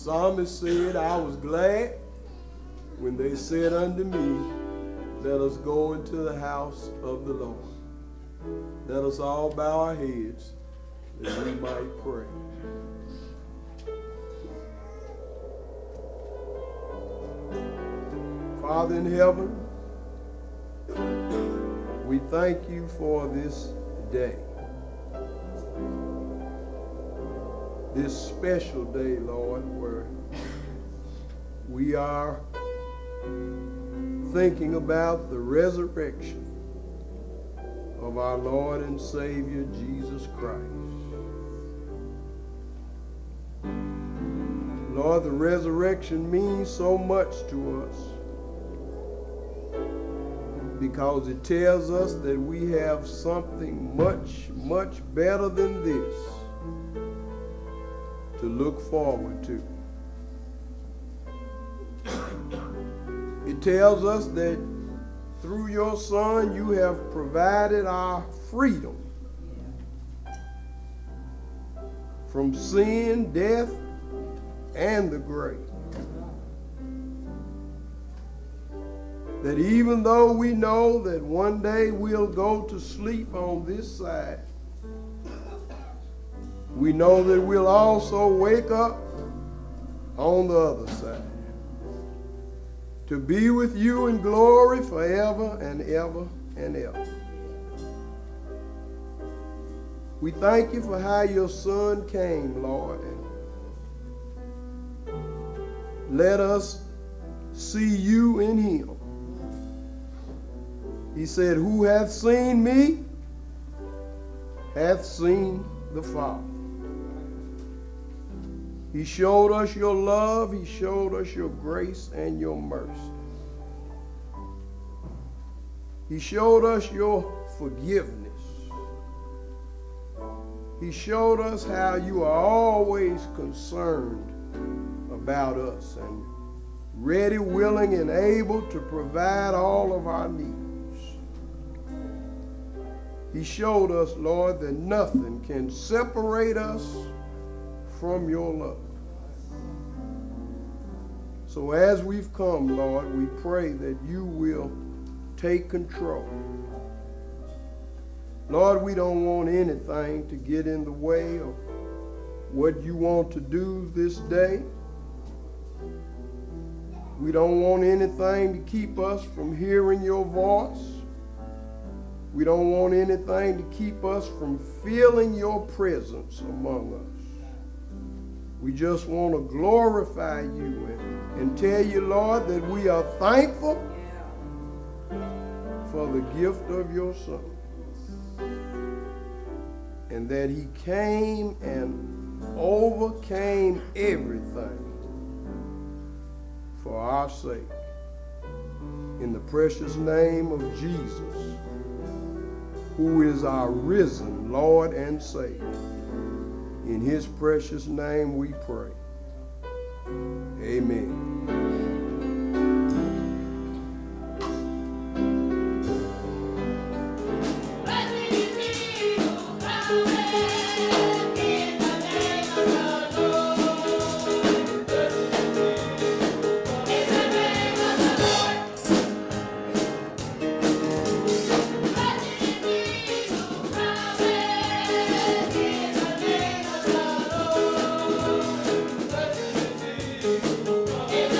psalmist said, I was glad when they said unto me, let us go into the house of the Lord. Let us all bow our heads that we might pray. Father in heaven, we thank you for this day. This special day, Lord, where we are thinking about the resurrection of our Lord and Savior, Jesus Christ. Lord, the resurrection means so much to us because it tells us that we have something much, much better than this to look forward to. It tells us that through your Son you have provided our freedom from sin, death, and the grave. That even though we know that one day we'll go to sleep on this side, we know that we'll also wake up on the other side to be with you in glory forever and ever and ever. We thank you for how your Son came, Lord, and let us see you in him. He said, who hath seen me hath seen the Father. He showed us your love. He showed us your grace and your mercy. He showed us your forgiveness. He showed us how you are always concerned about us and ready, willing, and able to provide all of our needs. He showed us, Lord, that nothing can separate us from your love. So as we've come, Lord, we pray that you will take control. Lord, we don't want anything to get in the way of what you want to do this day. We don't want anything to keep us from hearing your voice. We don't want anything to keep us from feeling your presence among us. We just want to glorify you and tell you, Lord, that we are thankful for the gift of your Son. And that he came and overcame everything for our sake. In the precious name of Jesus, who is our risen Lord and Savior. In his precious name we pray. Amen. Yeah.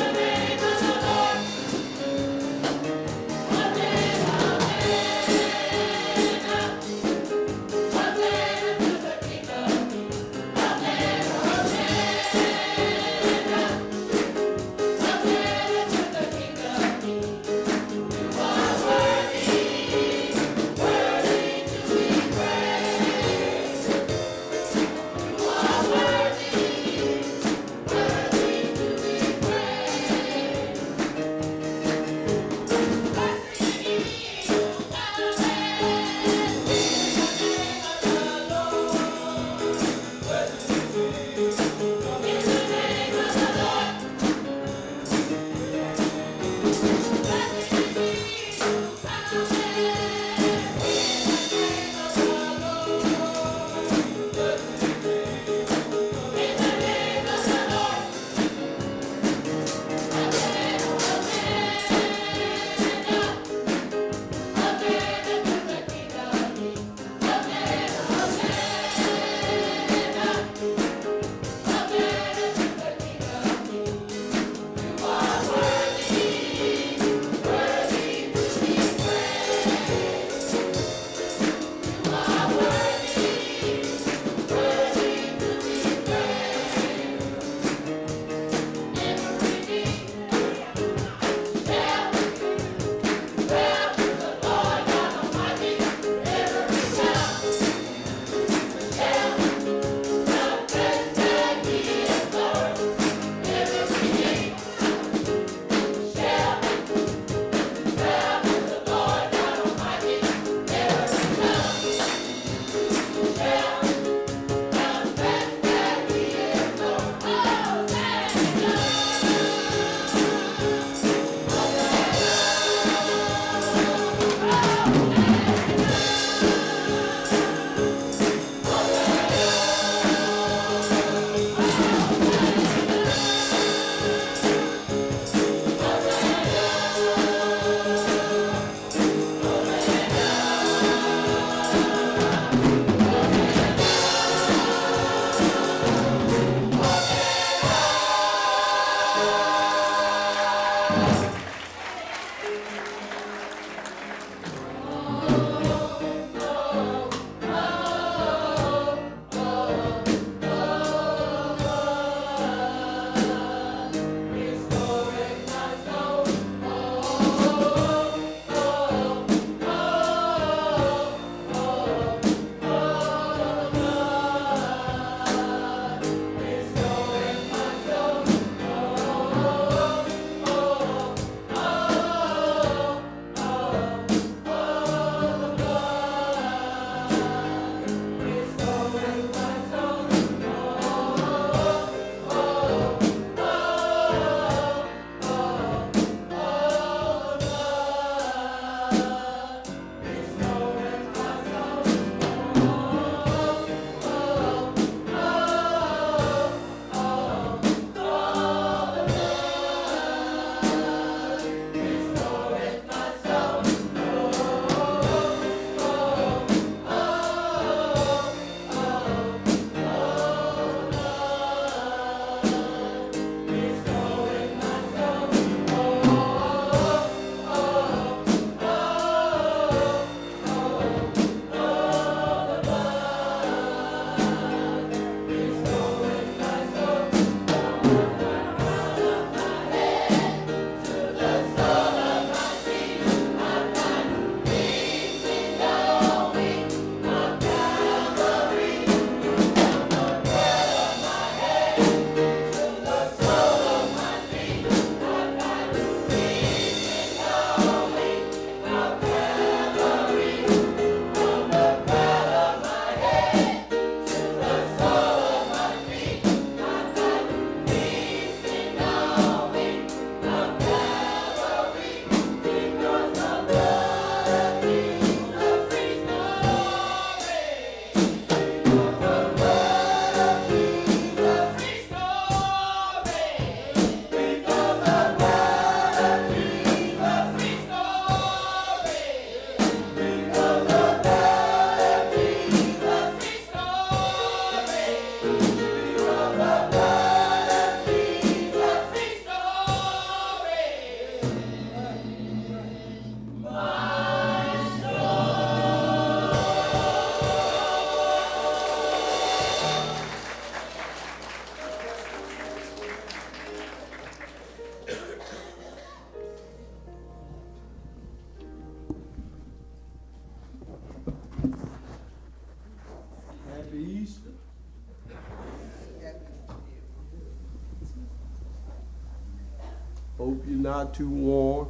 not too warm.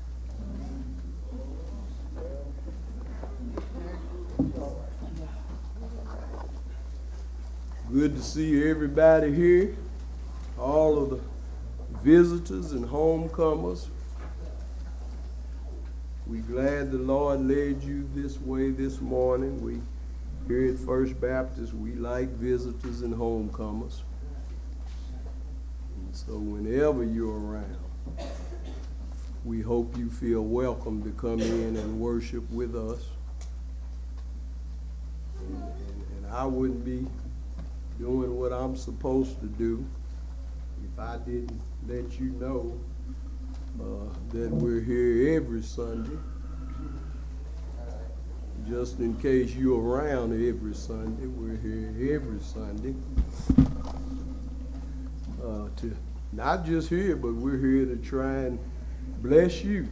Good to see everybody here, all of the visitors and homecomers. We're glad the Lord led you this way this morning. We here at First Baptist, we like visitors and homecomers. And so whenever you're around, we hope you feel welcome to come in and worship with us. And I wouldn't be doing what I'm supposed to do if I didn't let you know that we're here every Sunday. Just in case you're around every Sunday, we're here every Sunday. To not just here, but we're here to try and bless you.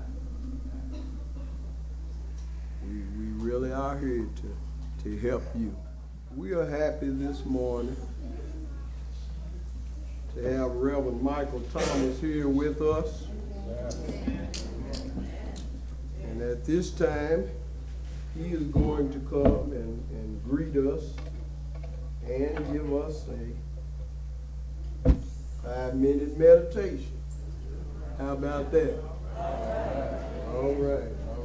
We really are here to help you. We are happy this morning to have Reverend Michael Thomas here with us. And at this time, he is going to come and greet us and give us a 5-minute meditation. How about that? All right.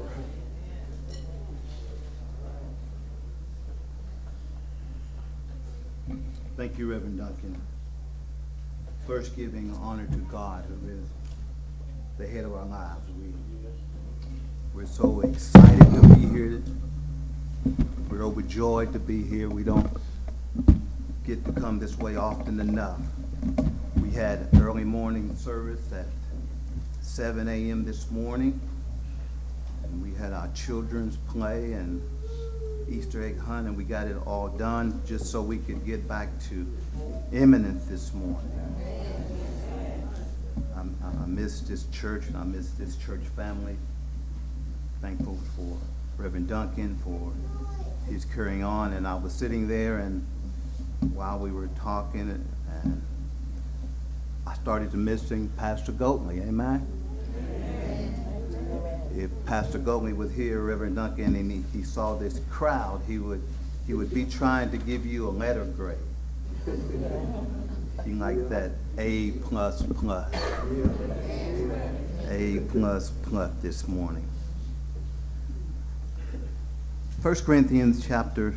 Thank you, Reverend Duncan. First, giving honor to God, who is the head of our lives. We're so excited to be here. We're overjoyed to be here. We don't get to come this way often enough. We had early morning service at 7 a.m. this morning, and we had our children's play and Easter egg hunt, and we got it all done just so we could get back to Eminence this morning. I miss this church, and I miss this church family. Thankful for Reverend Duncan for his carrying on, and I was sitting there, and while we were talking, and I started to missing Pastor Goatley. Amen. If Pastor Goatley was here, Reverend Duncan, and he saw this crowd, he would be trying to give you a letter grade. He like that A++. A++ this morning. 1 Corinthians chapter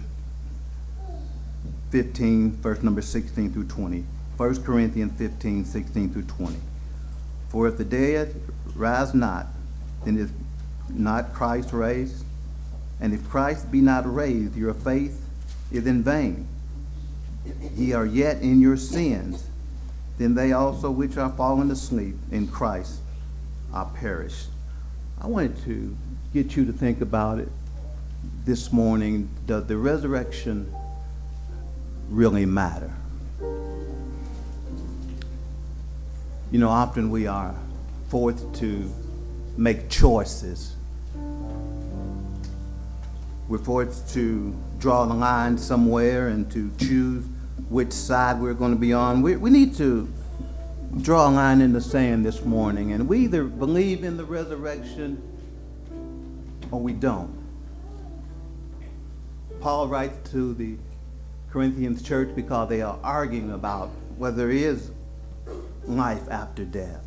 15, verse number 16 through 20. 1 Corinthians 15, 16 through 20. For if the dead rise not, then is not Christ raised? And if Christ be not raised, your faith is in vain. Ye are yet in your sins. Then they also which are fallen asleep in Christ are perished. I wanted to get you to think about it this morning. Does the resurrection really matter? You know, often we are forced to make choices. We're forced to draw the line somewhere and to choose which side we're going to be on. We need to draw a line in the sand this morning, and we either believe in the resurrection or we don't. Paul writes to the Corinthians church because they are arguing about whether there is life after death.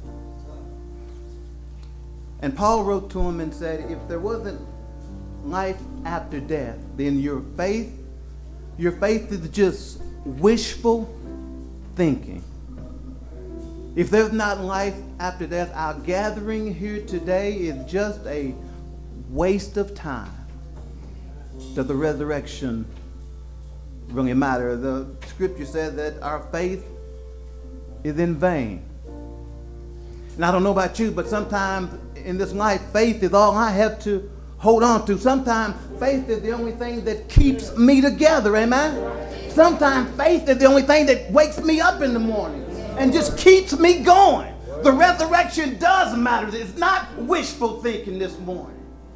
And Paul wrote to him and said, if there wasn't life after death, then your faith is just wishful thinking. If there's not life after death, our gathering here today is just a waste of time. Does the resurrection really matter? The scripture says that our faith is in vain. And I don't know about you, but sometimes in this life, faith is all I have to hold on to. Sometimes faith is the only thing that keeps me together, amen? Sometimes faith is the only thing that wakes me up in the morning and just keeps me going. The resurrection does matter. It's not wishful thinking this morning.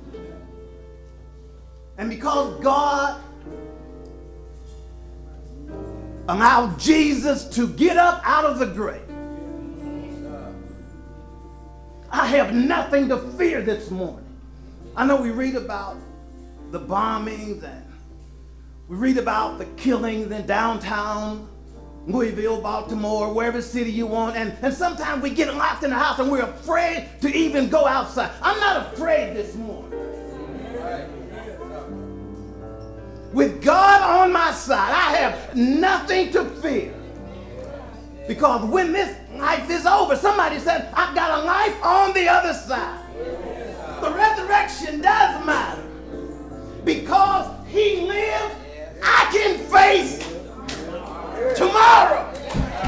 And because God allowed Jesus to get up out of the grave, I have nothing to fear this morning. I know we read about the bombings and we read about the killings in downtown Louisville, Baltimore, wherever city you want, and sometimes we get locked in the house and we're afraid to even go outside. I'm not afraid this morning. With God on my side, I have nothing to fear. Because when this life is over, somebody said, I've got a life on the other side. The resurrection does matter. Because he lives, I can face tomorrow.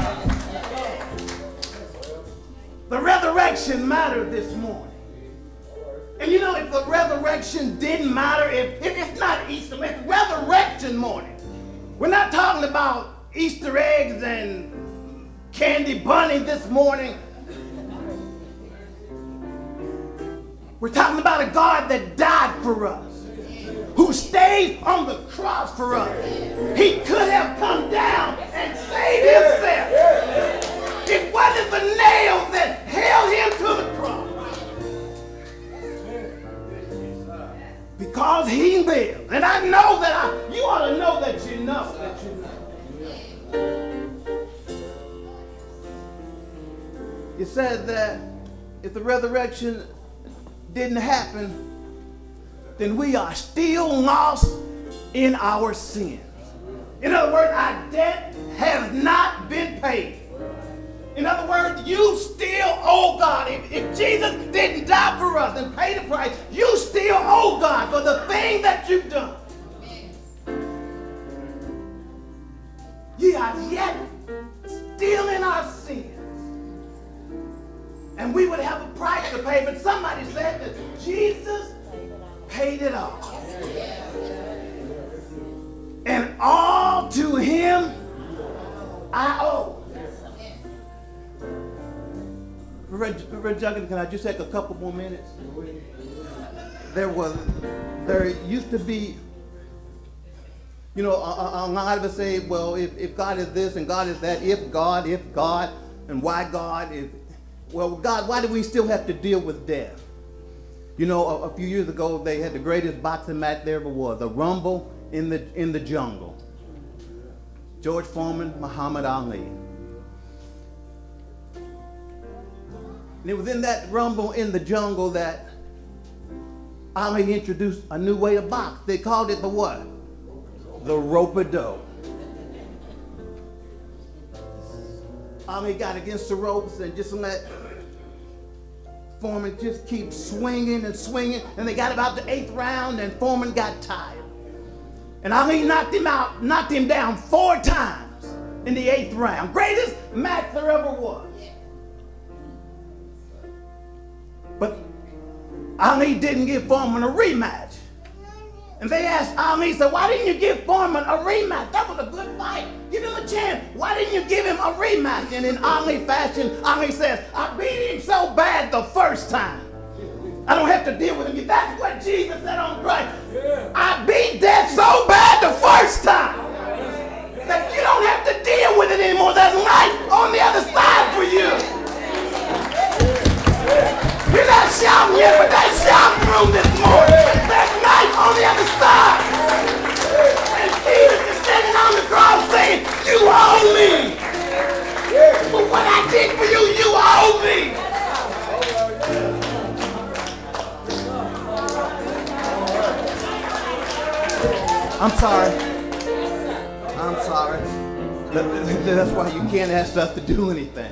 The resurrection mattered this morning. And you know, if the resurrection didn't matter, if it's not Easter, it's resurrection morning. We're not talking about Easter eggs and candy bunny this morning. We're talking about a God that died for us, who stayed on the cross for us. He could have come down and saved himself. It wasn't the nails that held him to the cross. Because he lives. And I know that you ought to know that you know that you know. It said that if the resurrection didn't happen, then we are still lost in our sins. In other words, our debt has not been paid. In other words, you still owe God. If Jesus didn't die for us and pay the price, you still owe God for the thing that you've done. You are yet still in our sins. And we would have a price to pay, but somebody said that Jesus paid it all. And all to him I owe. Reverend Duncan, can I just take a couple more minutes? There used to be, you know, a lot of us say, well, if God is this and God is that, if God, and why God? Well, God, why do we still have to deal with death? You know, a few years ago, they had the greatest boxing match there ever was, the Rumble in the Jungle. George Foreman, Muhammad Ali. And it was in that Rumble in the Jungle that Ali introduced a new way to box. They called it the what? The rope-a-dope. Ali got against the ropes and just let Foreman just keep swinging and swinging. And they got about the 8th round and Foreman got tired. And Ali knocked him down 4 times in the 8th round. Greatest match there ever was. But Ali didn't give Foreman a rematch. And they asked Ali, said, why didn't you give Foreman a rematch? That was a good fight. Give him a chance. Why didn't you give him a rematch? And in Ali fashion, Ali says, I beat him so bad the first time. I don't have to deal with him. That's what Jesus said on Christ. I beat death so bad the first time that you don't have to deal with it anymore. There's life on the other side for you. You're not shouting yet, but that's shouting room this morning. There's life on the other side. And Jesus is standing on the cross saying, you owe me. For what I did for you, you owe me. I'm sorry. I'm sorry. That's why you can't ask us to do anything.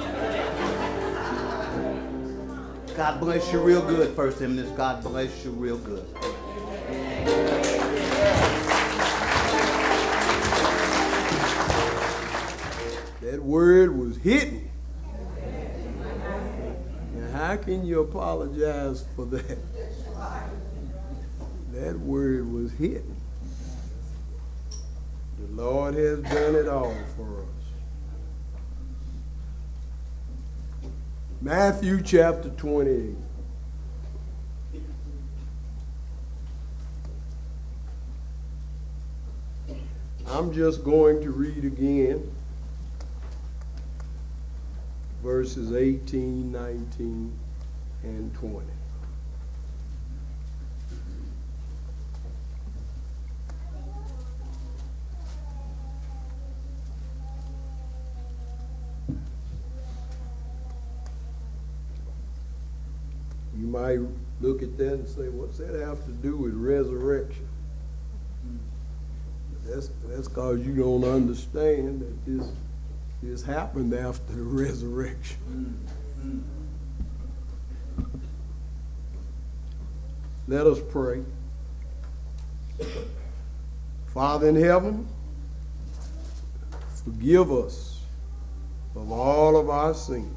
God bless you real good, First Eminence. God bless you real good. That word was hitting. Now, how can you apologize for that? That word was hitting. The Lord has done it all for us. Matthew chapter 28. I'm just going to read again verses 18, 19, and 20. You might look at that and say, what's that have to do with resurrection? That's because you don't understand that this happened after the resurrection. Let us pray. Father in heaven, forgive us of all of our sins.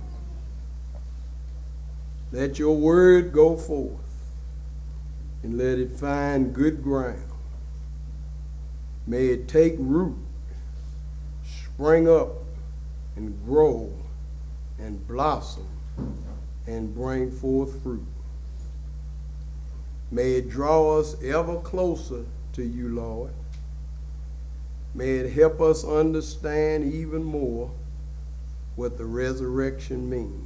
Let your word go forth and let it find good ground. May it take root, spring up, and grow, and blossom, and bring forth fruit. May it draw us ever closer to you, Lord. May it help us understand even more what the resurrection means.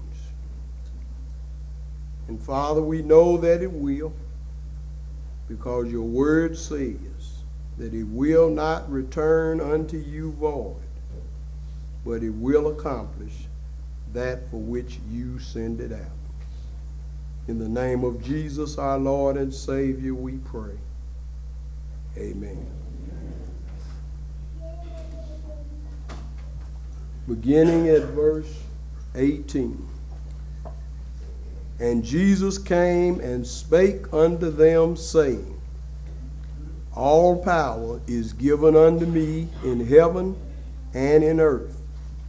And Father, we know that it will, because your word says that it will not return unto you void, but it will accomplish that for which you send it out. In the name of Jesus, our Lord and Savior, we pray. Amen. Beginning at verse 18. And Jesus came and spake unto them, saying, all power is given unto me in heaven and in earth.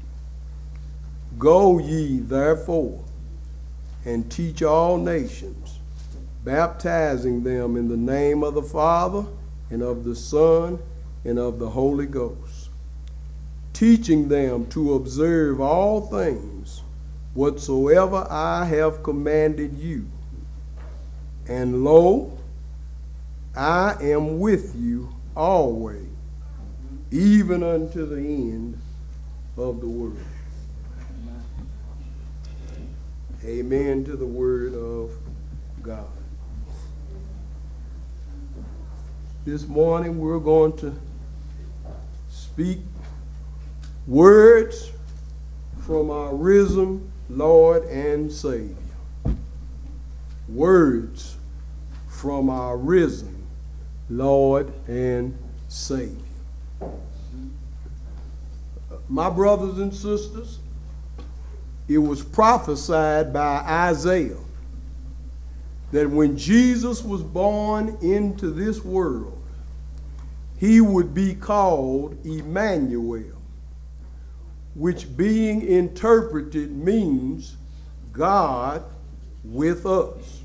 Go ye therefore and teach all nations, baptizing them in the name of the Father and of the Son and of the Holy Ghost, teaching them to observe all things whatsoever I have commanded you. And lo, I am with you always, even unto the end of the world. Amen to the word of God. This morning we're going to speak words from our risen Lord and Savior. Words from our risen Lord and Savior. My brothers and sisters, it was prophesied by Isaiah that when Jesus was born into this world, he would be called Emmanuel, which being interpreted means God with us.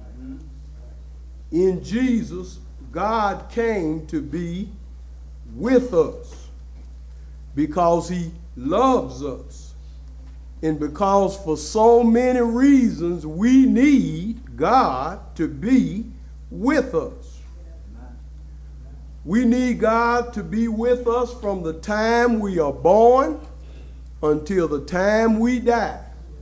In Jesus, God came to be with us because he loves us, and because for so many reasons we need God to be with us. We need God to be with us from the time we are born until the time we die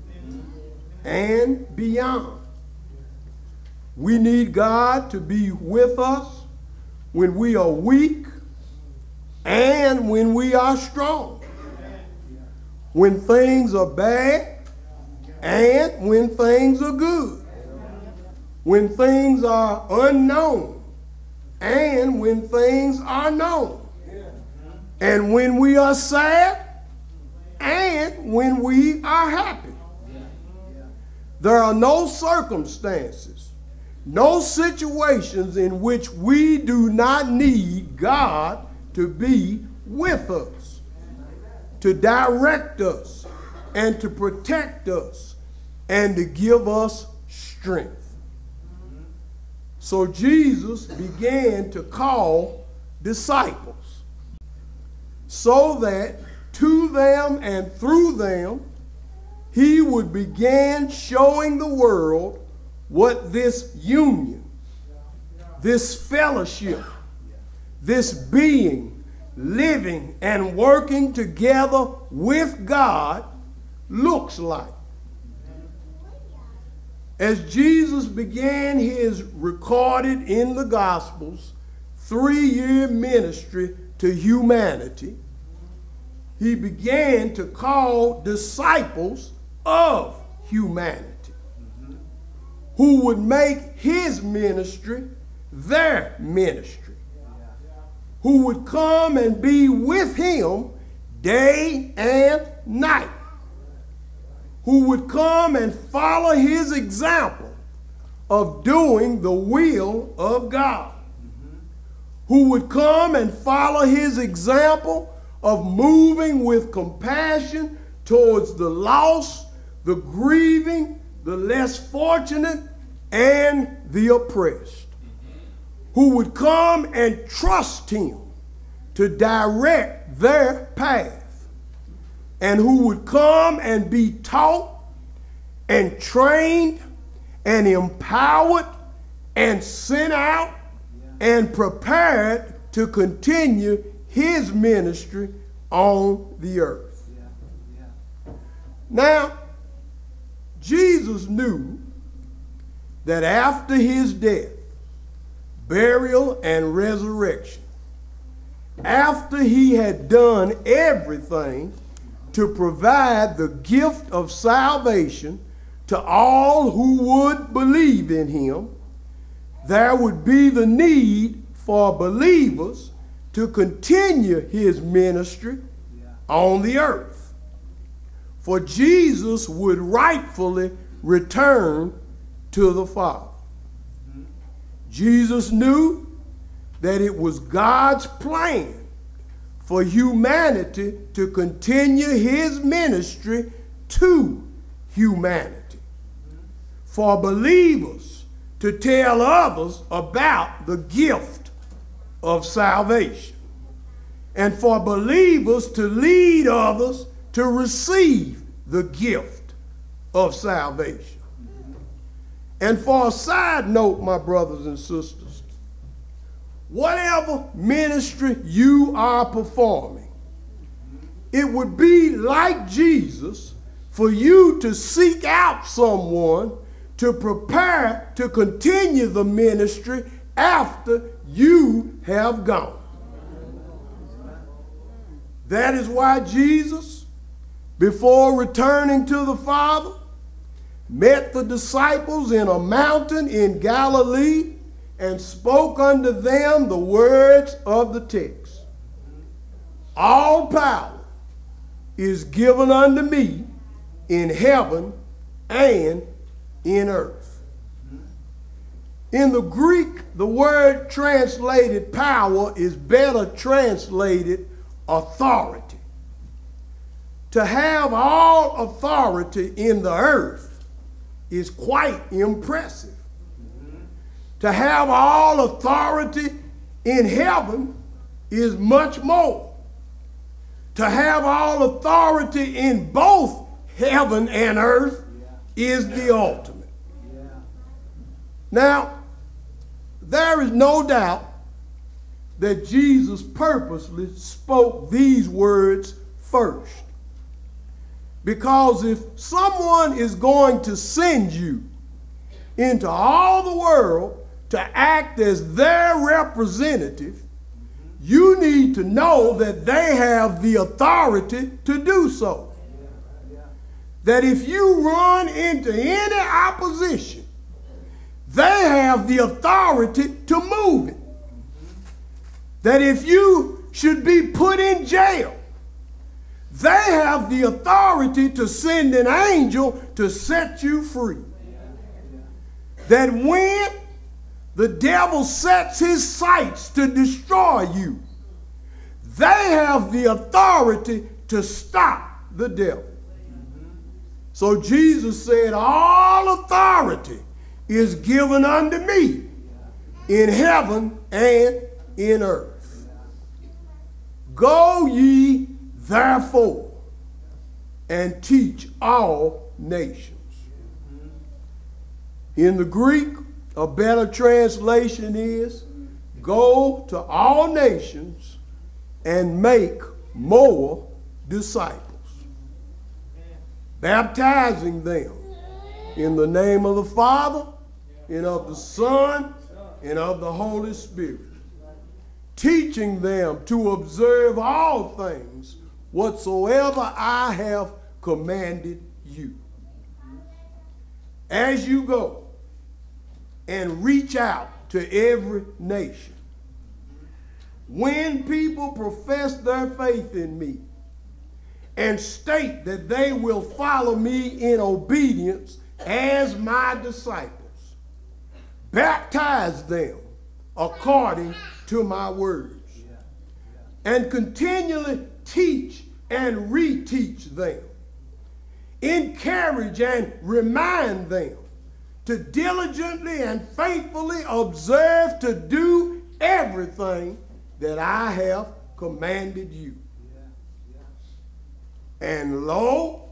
and beyond. We need God to be with us when we are weak and when we are strong, when things are bad and when things are good, when things are unknown and when things are known, and when we are sad and when we are happy. There are no circumstances, no situations in which we do not need God to be with us, to direct us, and to protect us, and to give us strength. So Jesus began to call disciples so that to them and through them he would begin showing the world what this union, this fellowship, this being, living and working together with God looks like. As Jesus began his recorded in the Gospels 3-year ministry to humanity, he began to call disciples of humanity who would make his ministry their ministry, who would come and be with him day and night, who would come and follow his example of doing the will of God, who would come and follow his example of moving with compassion towards the lost, the grieving, the less fortunate, and the oppressed, who would come and trust him to direct their path, and who would come and be taught and trained and empowered and sent out and prepared to continue his ministry on the earth. Now, Jesus knew that after his death, burial, and resurrection, after he had done everything to provide the gift of salvation to all who would believe in him, there would be the need for believers to continue his ministry on the earth. For Jesus would rightfully return to the Father. Jesus knew that it was God's plan for humanity to continue his ministry to humanity, for believers to tell others about the gift of salvation, and for believers to lead others to receive the gift of salvation. And for a side note, my brothers and sisters, whatever ministry you are performing, it would be like Jesus for you to seek out someone to prepare to continue the ministry after you have gone. That is why Jesus, before returning to the Father, met the disciples in a mountain in Galilee and spoke unto them the words of the text. All power is given unto me in heaven and in earth. In the Greek, the word translated power is better translated authority. To have all authority in the earth is quite impressive. To have all authority in heaven is much more. To have all authority in both heaven and earth is the ultimate. Now, there is no doubt that Jesus purposely spoke these words first. Because if someone is going to send you into all the world to act as their representative, you need to know that they have the authority to do so. That if you run into any opposition, they have the authority to move it. That if you should be put in jail, they have the authority to send an angel to set you free. That when the devil sets his sights to destroy you, they have the authority to stop the devil. So Jesus said, all authority is given unto me in heaven and in earth. Go ye therefore and teach all nations. In the Greek, a better translation is, go to all nations and make more disciples, baptizing them In the name of the Father, and of the Son, and of the Holy Spirit. Teaching them to observe all things whatsoever I have commanded you. As you go and reach out to every nation, when people profess their faith in me and state that they will follow me in obedience as my disciples, baptize them according to my words, and continually teach and reteach them. Encourage and remind them to diligently and faithfully observe to do everything that I have commanded you. And lo,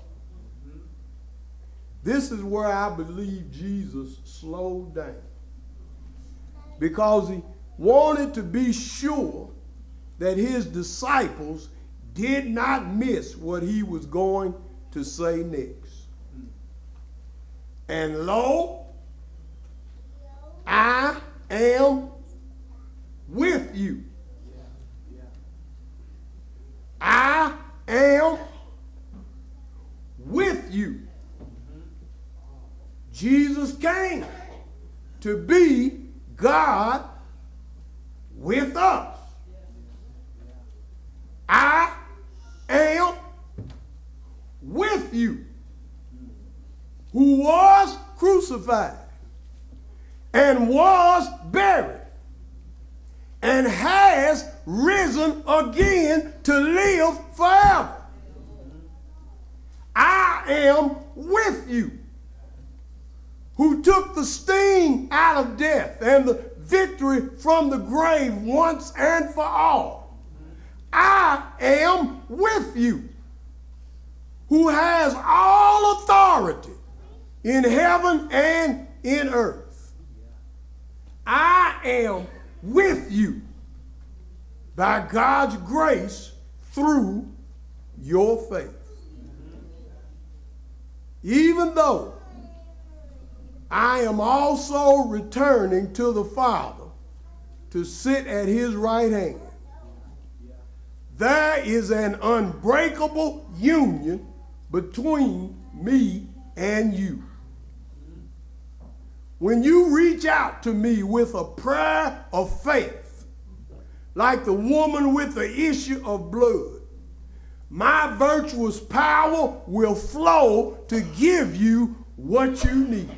this is where I believe Jesus slowed down, because he wanted to be sure that his disciples did not miss what he was going to say next. And lo, I am with you. I am with you. Jesus came to be God with us. I am with you, who was crucified and was buried and has risen again to live forever. I am with you, who took the sting out of death and the victory from the grave once and for all. I am with you, who has all authority in heaven and in earth. I am with you by God's grace through your faith. Even though I am also returning to the Father to sit at his right hand, there is an unbreakable union between me and you. When you reach out to me with a prayer of faith, like the woman with the issue of blood, my virtuous power will flow to give you what you need.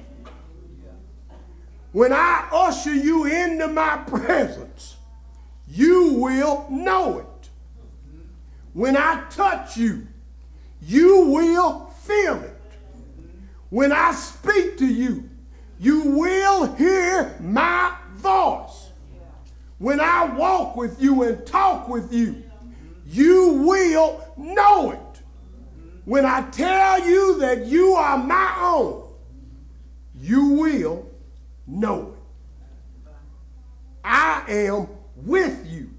When I usher you into my presence, you will know it. When I touch you, you will feel it. When I speak to you, you will hear my voice. When I walk with you and talk with you, you will know it. When I tell you that you are my own, you will know it. I am with you.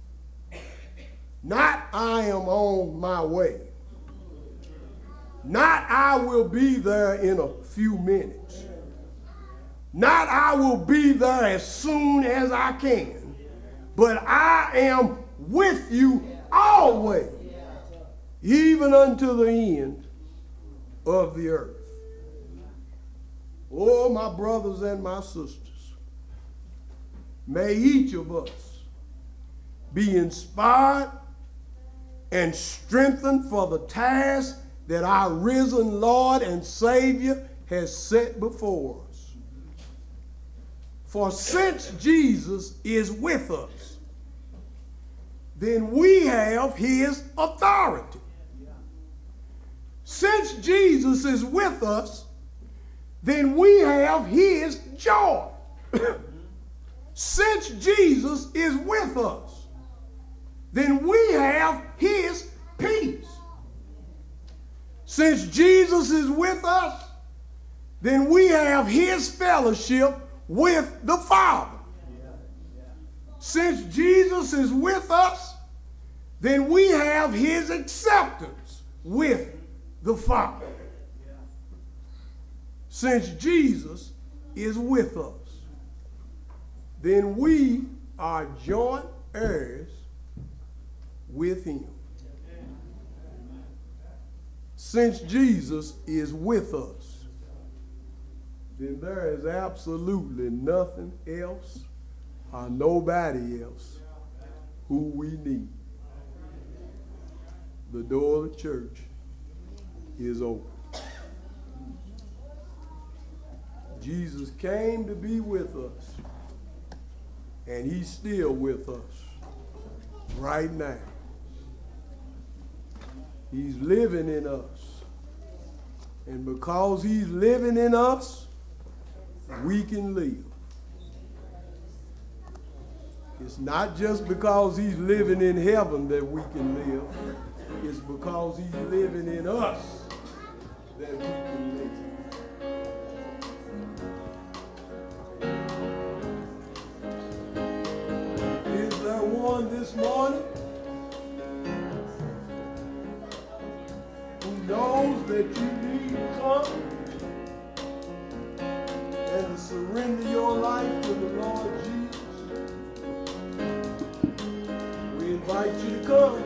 Not I am on my way. Not I will be there in a few minutes. Not I will be there as soon as I can. But I am with you always, even unto the end of the earth. Oh, my brothers and my sisters, may each of us be inspired and strengthened for the task that our risen Lord and Savior has set before us. For since Jesus is with us, then we have his authority. Since Jesus is with us, then we have his joy. Since Jesus is with us, then we have his peace. Since Jesus is with us, then we have his fellowship with the Father. Since Jesus is with us, then we have his acceptance with the Father. Since Jesus is with us, then we are joint heirs with him. Since Jesus is with us, then there is absolutely nothing else or nobody else who we need. The door of the church is open. Jesus came to be with us, and he's still with us right now. He's living in us. And because he's living in us, we can live. It's not just because he's living in heaven that we can live. It's because he's living in us that we can live. Is there one this morning who knows that you need to come and to surrender your life to the Lord Jesus? We invite you to come.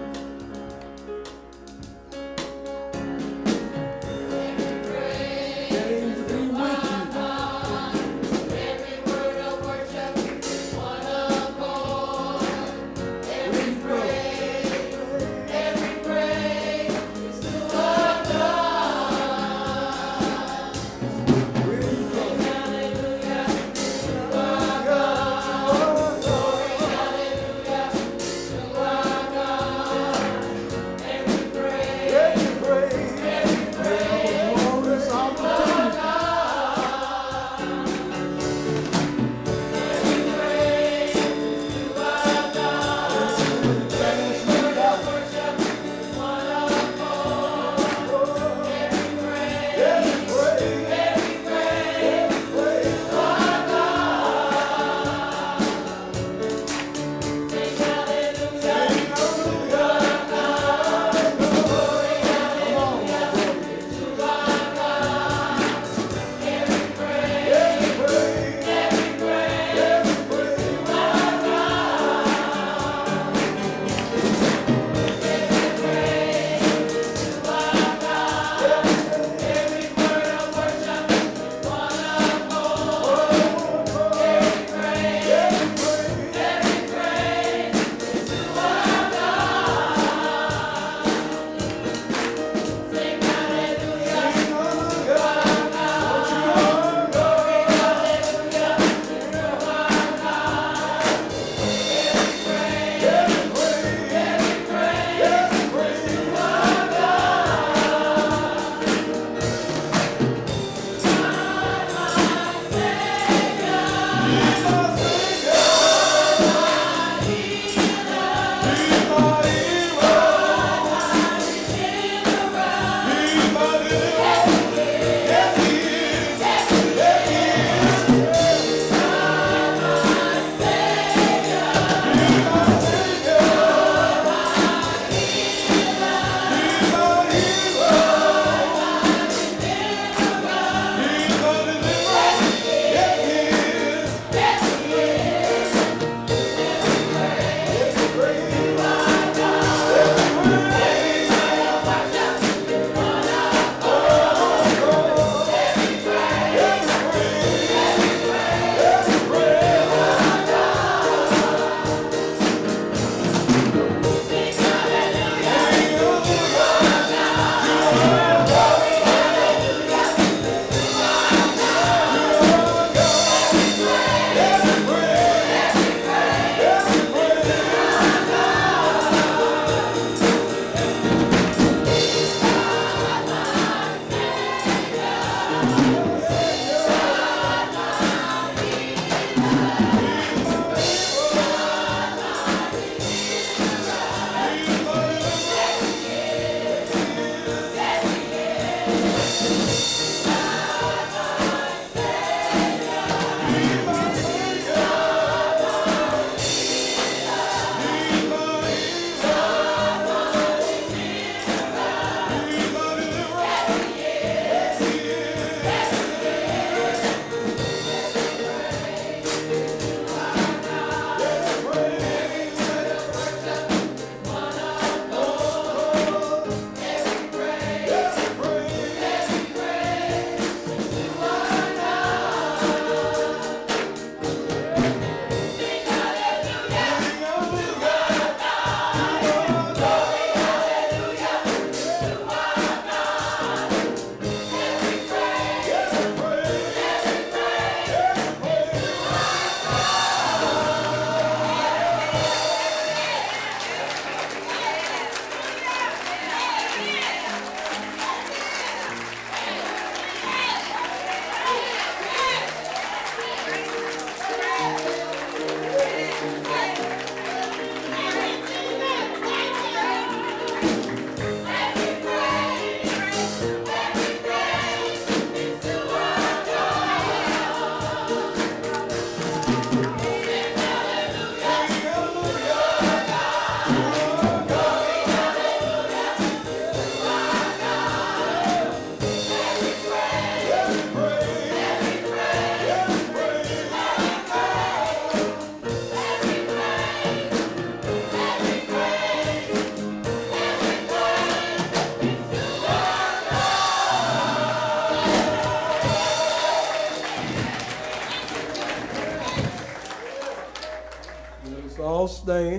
stand.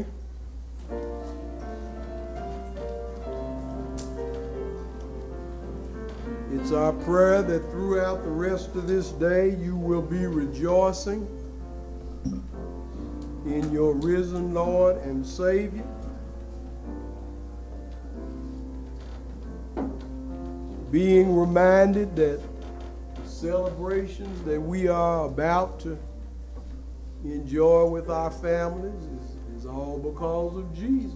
It's our prayer that throughout the rest of this day you will be rejoicing in your risen Lord and Savior. Being reminded that celebrations that we are about to enjoy with our families is all because of Jesus.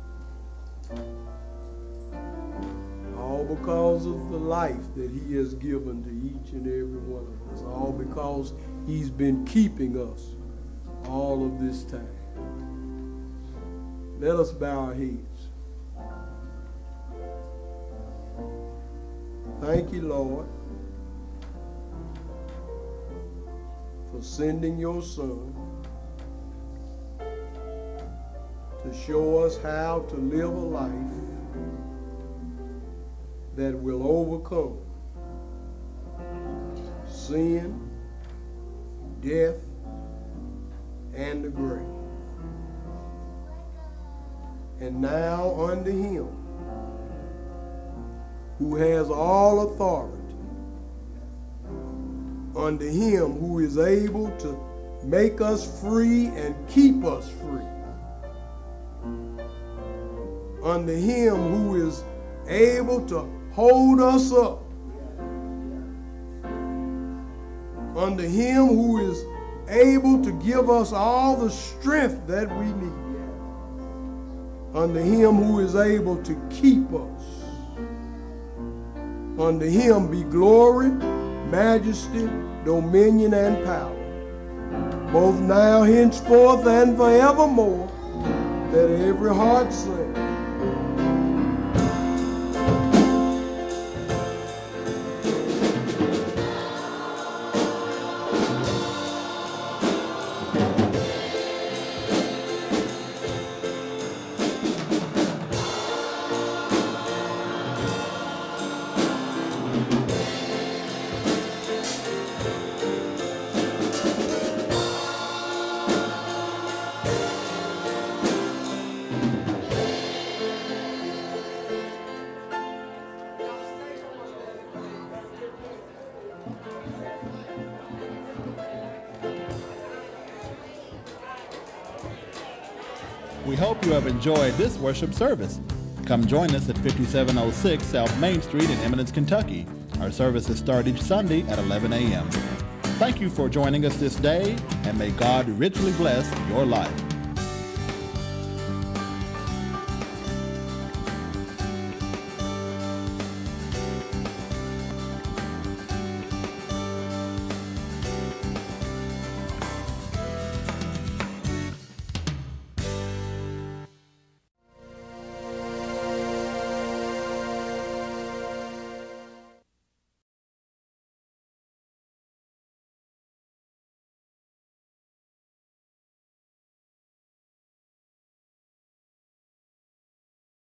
All because of the life that he has given to each and every one of us. All because he's been keeping us all of this time. Let us bow our heads. Thank you, Lord, for sending your Son to show us how to live a life that will overcome sin, death, and the grave. And now unto him who has all authority, unto him who is able to make us free and keep us free, unto him who is able to hold us up, unto him who is able to give us all the strength that we need, unto him who is able to keep us. Unto him be glory, majesty, dominion, and power, both now, henceforth, and forevermore. Let every heart sing. We hope you have enjoyed this worship service. Come join us at 5706 South Main Street in Eminence, Kentucky. Our services start each Sunday at 11 a.m. Thank you for joining us this day, and may God richly bless your life.